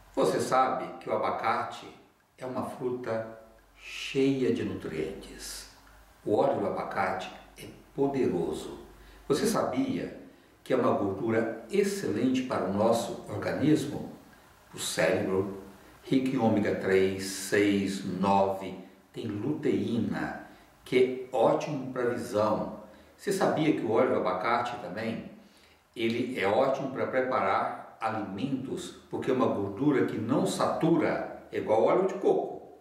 Você sabe que o abacate é uma fruta cheia de nutrientes. O óleo do abacate é poderoso. Você sabia que é uma gordura excelente para o nosso organismo? O cérebro, rico em ômega 3, 6, 9, tem luteína, que é ótimo para a visão. Você sabia que o óleo do abacate também, ele é ótimo para preparar alimentos, porque é uma gordura que não satura, é igual óleo de coco.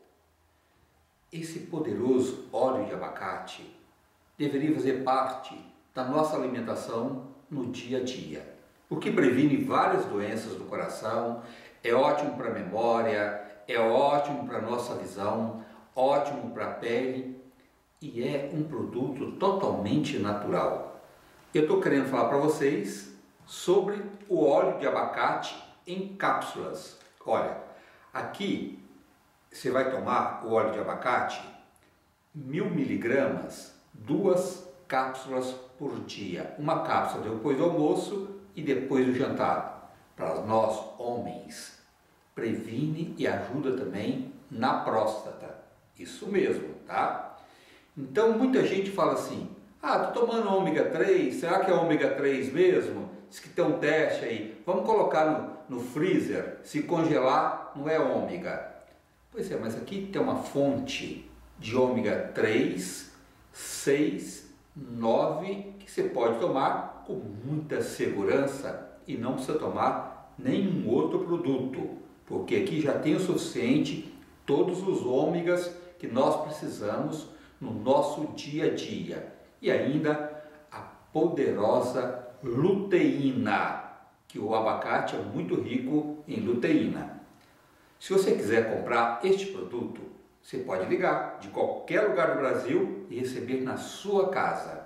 Esse poderoso óleo de abacate deveria fazer parte da nossa alimentação no dia a dia, porque previne várias doenças do coração, é ótimo para a memória, é ótimo para a nossa visão, ótimo para a pele e é um produto totalmente natural. Eu estou querendo falar para vocês sobre o óleo de abacate em cápsulas. Olha, aqui você vai tomar o óleo de abacate 1000 miligramas, 2 cápsulas por dia. Uma cápsula depois do almoço e depois do jantar. Para nós homens, previne e ajuda também na próstata. Isso mesmo, tá? Então muita gente fala assim: ah, tô tomando ômega 3, será que é ômega 3 mesmo? Diz que tem um teste aí, vamos colocar no freezer, se congelar não é ômega. Pois é, mas aqui tem uma fonte de ômega 3, 6, 9 que você pode tomar com muita segurança e não precisa tomar nenhum outro produto, porque aqui já tem o suficiente todos os ômegas que nós precisamos no nosso dia a dia e ainda a poderosa luteína, que o abacate é muito rico em luteína. Se você quiser comprar este produto, você pode ligar de qualquer lugar do Brasil e receber na sua casa.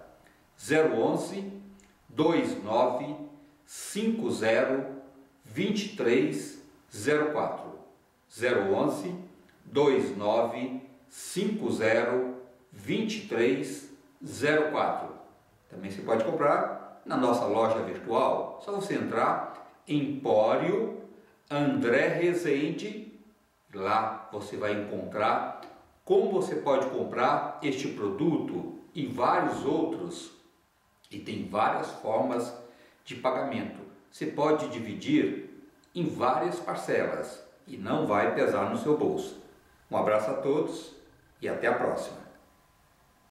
011 29 50 2304. 011 29 50 2304. Também você pode comprar na nossa loja virtual. Só você entrar em Empório André Rezende. Lá você vai encontrar como você pode comprar este produto e vários outros. E tem várias formas de pagamento. Você pode dividir em várias parcelas e não vai pesar no seu bolso. Um abraço a todos e até a próxima.